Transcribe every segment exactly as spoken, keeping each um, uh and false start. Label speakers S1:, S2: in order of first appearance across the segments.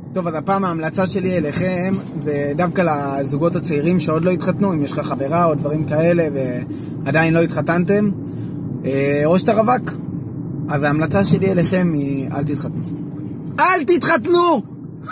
S1: טוב, אז הפעם ההמלצה שלי אליכם, ודווקא לזוגות הצעירים שעוד לא התחתנו, אם יש לך חברה או דברים כאלה ועדיין לא התחתנתם, או שאתה רווק. אז ההמלצה שלי אליכם היא, אל תתחתנו. אל תתחתנו!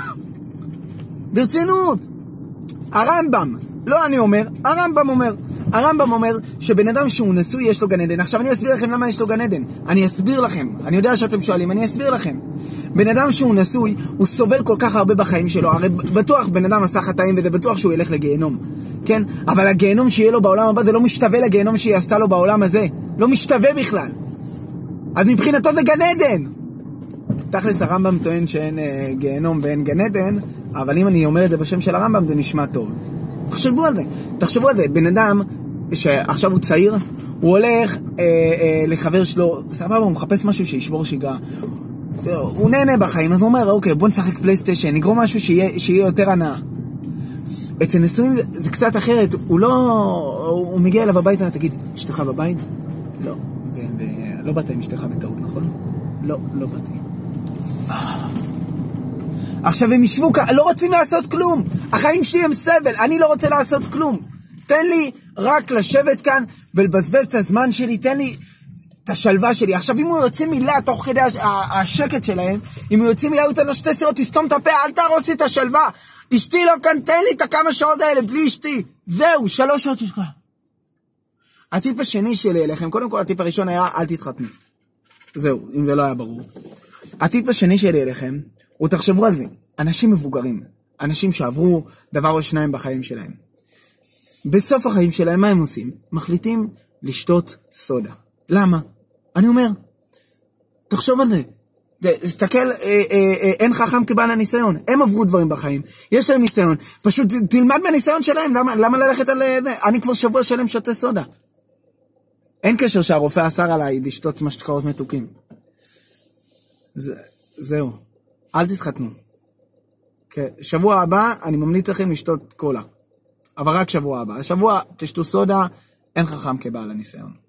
S1: ברצינות! הרמב"ם, לא אני אומר, הרמב"ם אומר. הרמב"ם אומר שבן אדם שהוא נשוי יש לו גן עדן. עכשיו אני אסביר לכם למה יש לו גן עדן. אני אסביר לכם. אני יודע שאתם שואלים, אני אסביר לכם. בן אדם שהוא נשוי, הוא סובל כל כך הרבה בחיים שלו. הרי בטוח בן אדם עשה חטאים וזה בטוח שהוא ילך לגיהנום. כן? אבל הגיהנום שיהיה לו בעולם הבא זה לא משתווה לגיהנום שהיא עשתה לו בעולם הזה. לא משתווה בכלל. אז מבחינתו זה גן עדן. תכלס הרמב"ם טוען שאין אה, גיהנום ואין גן עדן, אבל אם אני אומר את זה בשם של הרמב"ם זה נשמע טוב. תחשבו על זה, תחשבו על זה, בן אדם שעכשיו הוא צעיר, הוא הולך אה, אה, לחבר שלו, סבבה, הוא מחפש משהו שישבור שיגה, הוא נהנה בחיים, אז הוא אומר, אוקיי, בוא נשחק פלייסטיישן, נגרום משהו שיהיה, שיהיה יותר הנאה. אצל נשואים זה, זה קצת אחרת, הוא לא, הוא מגיע אליו הביתה, תגיד, אשתך בבית? לא, ו, ו, לא באת עם אשתך בטעות, נכון? לא, לא באתי. עכשיו הם ישבו כאן, לא רוצים לעשות כלום. החיים שלי הם סבל, אני לא רוצה לעשות כלום. תן לי רק לשבת כאן ולבזבז את הזמן שלי, תן לי את השלווה שלי. עכשיו אם הוא יוצא מילה תוך כדי השקט שלהם, אם הוא יוצא מילה הוא ייתן לו שתי סירות, תסתום את הפה, אל תהרוס לי את השלווה. אשתי לא כאן, תן לי את הכמה שעות האלה בלי אשתי. זהו, שלוש שעות שכה. הטיפ השני שלי אליכם, קודם כל הטיפ הראשון היה אל תתחתנו. זהו, אם זה לא היה ברור. הטיפ השני שלי אליכם, הוא תחשבו על זה, אנשים מבוגרים, אנשים שעברו דבר או שניים בחיים שלהם. בסוף החיים שלהם, מה הם עושים? מחליטים לשתות סודה. למה? אני אומר, תחשוב על זה. תסתכל, אה, אה, אה, אין חכם כבעל הניסיון. הם עברו דברים בחיים, יש להם ניסיון. פשוט תלמד מהניסיון שלהם, למה, למה ללכת על זה? אני כבר שבוע שלם שותה סודה. אין קשר שהרופא אסר עליי לשתות משקאות מתוקים. זה, זהו. אל תתחתנו. שבוע הבא אני ממליץ לכם לשתות קולה. אבל רק שבוע הבא. השבוע תשתו סודה, אין חכם כבעל הניסיון.